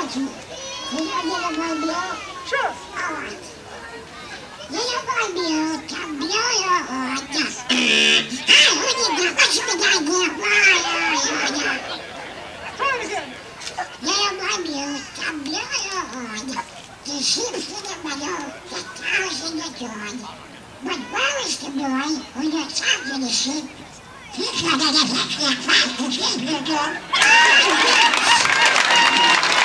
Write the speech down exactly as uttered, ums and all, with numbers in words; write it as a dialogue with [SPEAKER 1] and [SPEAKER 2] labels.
[SPEAKER 1] хочу. Сегодня я побил.
[SPEAKER 2] Что?
[SPEAKER 1] Я побил, побил его. Ай, уйди, хочешь меня не я побил, побил его. Ты шипши не болел, я тоже не тронь. Вот бабушка была, у нее сам не шип. Ты когда я так не факт, ты не